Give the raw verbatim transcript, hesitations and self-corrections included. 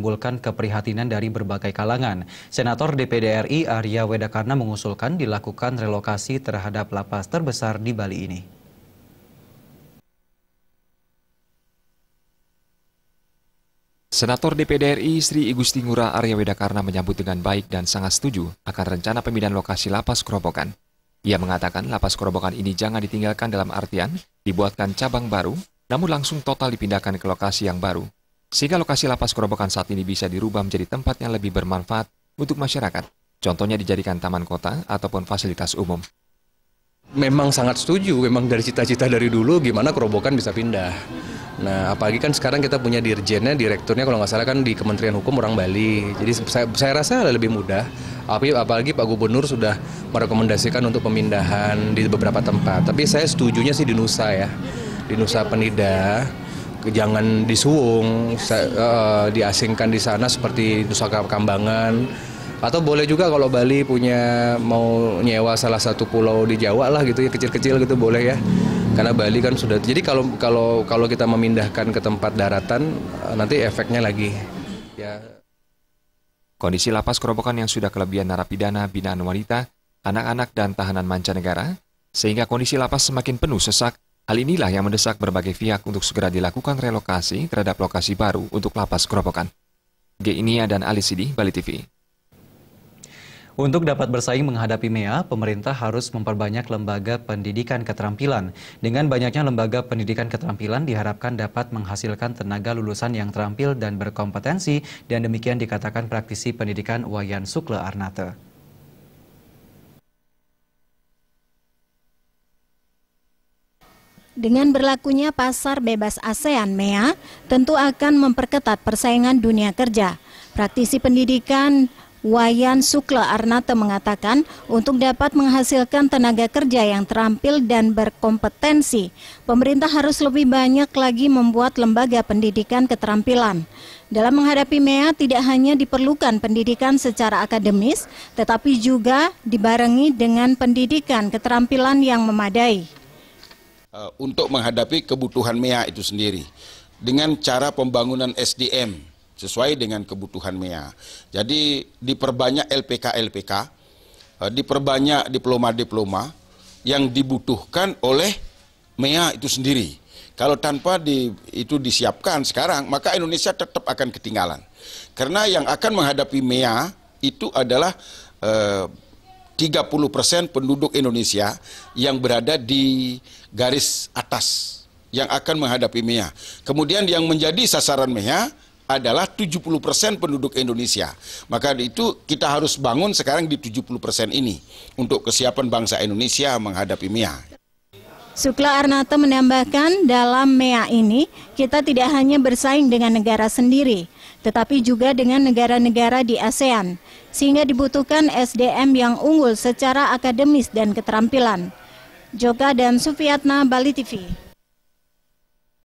menimbulkan keprihatinan dari berbagai kalangan. Senator D P D R I Arya Wedakarna mengusulkan dilakukan relokasi terhadap lapas terbesar di Bali ini. Senator D P D R I Sri Igusti Ngurah Arya Wedakarna menyambut dengan baik dan sangat setuju akan rencana pemindahan lokasi Lapas Kerobokan. Ia mengatakan Lapas Kerobokan ini jangan ditinggalkan dalam artian dibuatkan cabang baru, namun langsung total dipindahkan ke lokasi yang baru. Sehingga lokasi Lapas Kerobokan saat ini bisa dirubah menjadi tempat yang lebih bermanfaat untuk masyarakat. Contohnya dijadikan taman kota ataupun fasilitas umum. Memang sangat setuju, memang dari cita-cita dari dulu gimana Kerobokan bisa pindah. Nah, apalagi kan sekarang kita punya dirjennya, direkturnya kalau nggak salah kan di Kementerian Hukum orang Bali. Jadi saya, saya rasa lebih mudah. Apalagi Pak Gubernur sudah merekomendasikan untuk pemindahan di beberapa tempat. Tapi saya setujunya sih di Nusa ya, di Nusa Penida. Jangan di Suwung, uh, diasingkan di sana seperti Nusa Kambangan. Atau boleh juga kalau Bali punya mau nyewa salah satu pulau di Jawa lah gitu ya, kecil-kecil gitu boleh ya. Karena Bali kan sudah, jadi kalau kalau kalau kita memindahkan ke tempat daratan nanti efeknya lagi. Ya. Kondisi Lapas Kerobokan yang sudah kelebihan narapidana binaan wanita, anak-anak dan tahanan mancanegara, sehingga kondisi lapas semakin penuh sesak. Hal inilah yang mendesak berbagai pihak untuk segera dilakukan relokasi terhadap lokasi baru untuk Lapas Kerobokan. G. Inia dan Ali Sidi, Bali T V. Untuk dapat bersaing menghadapi M E A, pemerintah harus memperbanyak lembaga pendidikan keterampilan. Dengan banyaknya lembaga pendidikan keterampilan diharapkan dapat menghasilkan tenaga lulusan yang terampil dan berkompetensi, dan demikian dikatakan praktisi pendidikan Wayan Sukla Arnate. Dengan berlakunya pasar bebas ASEAN M E A, tentu akan memperketat persaingan dunia kerja. Praktisi pendidikan Wayan Sukla Arnate mengatakan untuk dapat menghasilkan tenaga kerja yang terampil dan berkompetensi, pemerintah harus lebih banyak lagi membuat lembaga pendidikan keterampilan. Dalam menghadapi M E A tidak hanya diperlukan pendidikan secara akademis, tetapi juga dibarengi dengan pendidikan keterampilan yang memadai. Untuk menghadapi kebutuhan M E A itu sendiri, dengan cara pembangunan S D M, sesuai dengan kebutuhan M E A. Jadi diperbanyak L P K L P K, diperbanyak diploma-diploma yang dibutuhkan oleh M E A itu sendiri. Kalau tanpa di, itu disiapkan sekarang, maka Indonesia tetap akan ketinggalan. Karena yang akan menghadapi M E A itu adalah eh, tiga puluh persen penduduk Indonesia yang berada di garis atas yang akan menghadapi M E A. Kemudian yang menjadi sasaran M E A adalah tujuh puluh persen penduduk Indonesia. Maka itu kita harus bangun sekarang di tujuh puluh persen ini untuk kesiapan bangsa Indonesia menghadapi M E A. Sukla Arnate menambahkan dalam M E A ini kita tidak hanya bersaing dengan negara sendiri, tetapi juga dengan negara-negara di ASEAN, sehingga dibutuhkan S D M yang unggul secara akademis dan keterampilan. Joka dan Sufiatna, Bali T V.